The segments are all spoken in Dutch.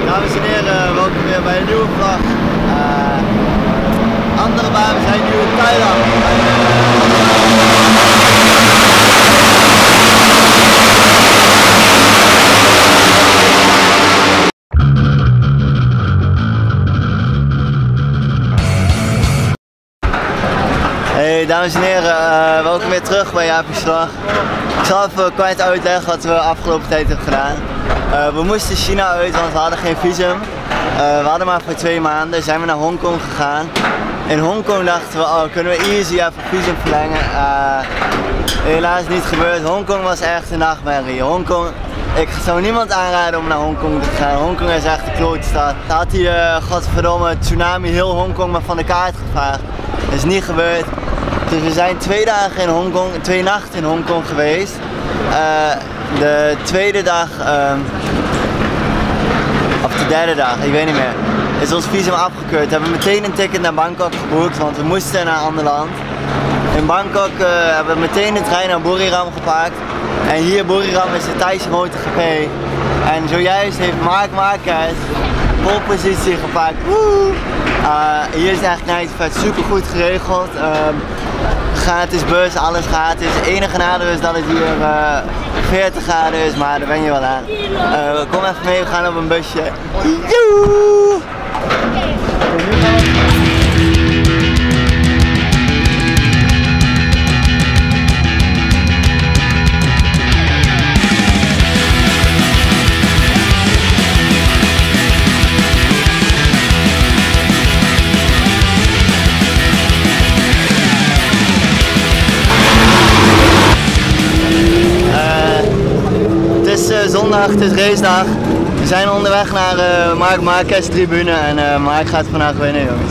Dames en heren, welkom weer bij een nieuwe vlog. Andere baan, we zijn nu in Thailand. Hey dames en heren, welkom weer terug bij Jaapjes Vlog. Ik zal even kort uitleggen wat we de afgelopen tijd hebben gedaan. We moesten China uit, want we hadden geen visum. We hadden maar voor 2 maanden, zijn we naar Hongkong gegaan. In Hongkong dachten we, oh, kunnen we easy even visum verlengen. Helaas niet gebeurd. Hongkong was echt een nachtmerrie. Hongkong, ik zou niemand aanraden om naar Hongkong te gaan. Hongkong is echt een klote stad. Had die godverdomme tsunami heel Hongkong maar van de kaart gevaagd. Dat is niet gebeurd. Dus we zijn 2 dagen in Hongkong, 2 nachten in Hongkong geweest. De tweede dag, of de derde dag, ik weet niet meer, is ons visum afgekeurd. We hebben meteen een ticket naar Bangkok geboekt, want we moesten naar een ander land. In Bangkok hebben we meteen de trein naar Buriram gepakt. En hier Buriram is de Thaise MotoGP. En zojuist heeft Marc Marquez polepositie gepakt. Woe! Hier is echt nice, vet super goed geregeld. Gratis bus, alles gratis. Het enige nadeel is dat het hier 40 graden is, maar daar ben je wel aan. Kom even mee, we gaan op een busje. Joe! Zondag, het is racedag. We zijn onderweg naar Marc Marquez tribune en Marc gaat vandaag winnen, jongens.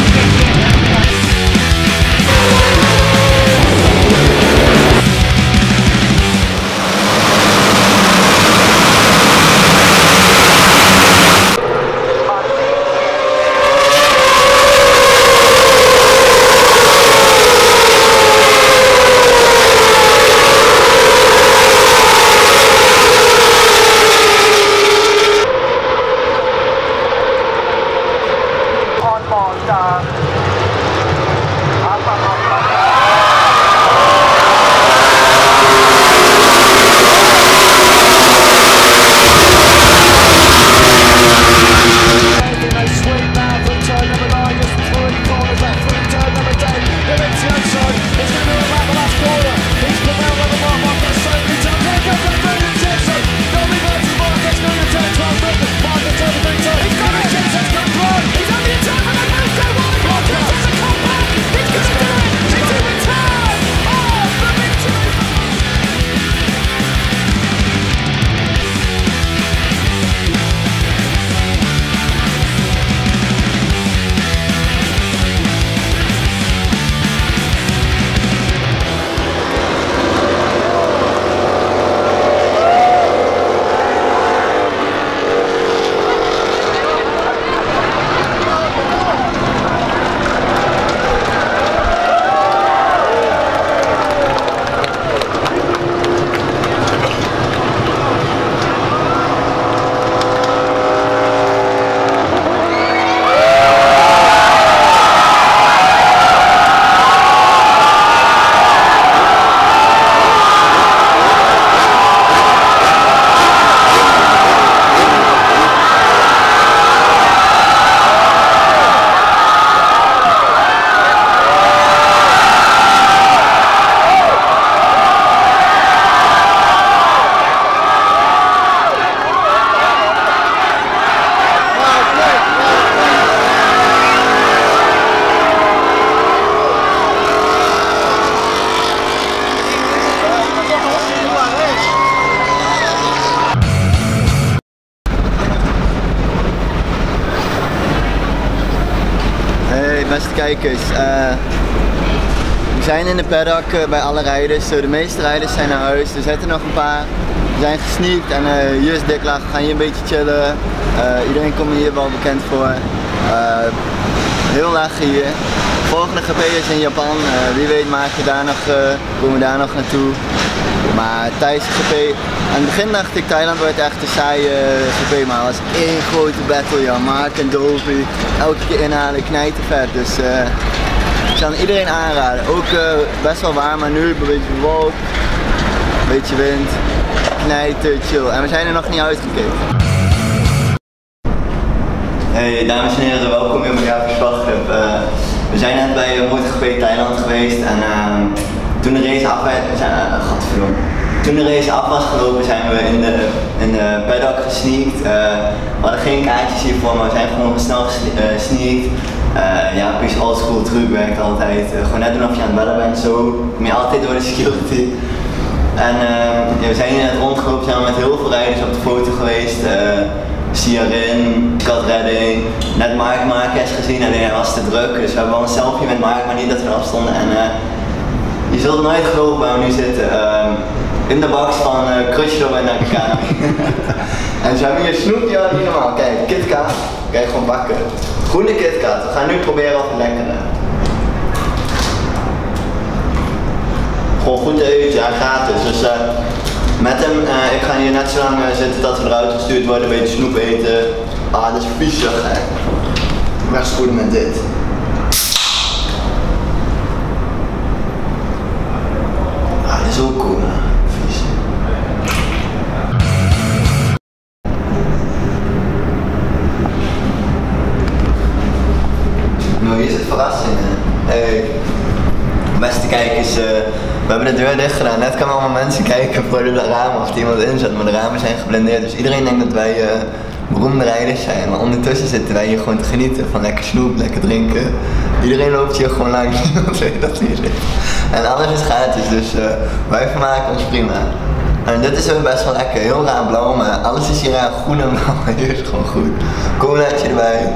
Beste kijkers, we zijn in de paddock bij alle rijders. De meeste rijders zijn naar huis, er zitten nog een paar. We zijn gesneakt en hier is Diklach, we gaan hier een beetje chillen. Iedereen komt hier wel bekend voor. Heel lachen hier. Volgende GP is in Japan, wie weet maken we daar nog, komen we daar nog naartoe. Maar tijdens de GP, aan het begin dacht ik Thailand wordt echt een saaie GP, maar het was één grote battle, ja. Mark en Dovey, elke keer inhalen, knijten vet. Dus ik zou iedereen aanraden. Ook best wel warm, maar nu een beetje bewolkt, een beetje wind, knijten, chill. En we zijn er nog niet uitgekeken. Hey dames en heren, welkom in mijn Jaapverslagclub. We zijn net bij MotoGP Thailand geweest en toen de race af was gelopen zijn we in de paddock gesneakt. We hadden geen kaartjes hiervoor, maar we zijn gewoon snel gesneakt. Ja, precies oldschool truc werkt altijd. Gewoon net doen of je aan het bellen bent, zo kom je altijd door de security. En ja, we zijn hier net rondgelopen, zijn we met heel veel rijders op de foto geweest. Siarin, Scott Redding, net Marc Marquez gezien, alleen hij was te druk. Dus we hebben wel een selfie met Marc, maar niet dat we eraf stonden. En je zult nooit geloven waar we nu zitten. In de box van Crutchlow en Nakagami. En ze hebben hier snoep, ja niet normaal. Kijk, KitKat. Kijk, gewoon bakken. Groene KitKat. We gaan nu proberen of het lekker is. Gewoon goed eten, ja, gratis. Dus met hem, ik ga hier net zo lang zitten dat we eruit gestuurd worden, een beetje snoep eten. Ah, dat is viezig hè. Wegspoelen met dit. Ah, dit is ook cool hè. Vies. Nou, hier zit verrassing hè. Hey. Beste kijkers, we hebben de deur dicht gedaan. Net kwamen allemaal mensen kijken voor de ramen of er iemand in zat, maar de ramen zijn geblendeerd. Dus iedereen denkt dat wij beroemde rijders zijn. Maar ondertussen zitten wij hier gewoon te genieten van lekker snoep, lekker drinken. Iedereen loopt hier gewoon langs, niemand weet dat hier zit. En alles is gratis, dus wij vermaken ons prima. En dit is ook best wel lekker, heel raar blauw, maar alles is hier aan groen en blauw. Hier is gewoon goed. Colaatje erbij.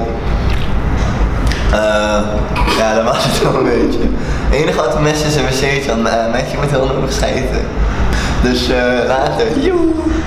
Ja, dat was het wel een beetje. Het enige wat we missen is een wc'tje, want Matthew moet heel nodig schijten. Dus later. Joe!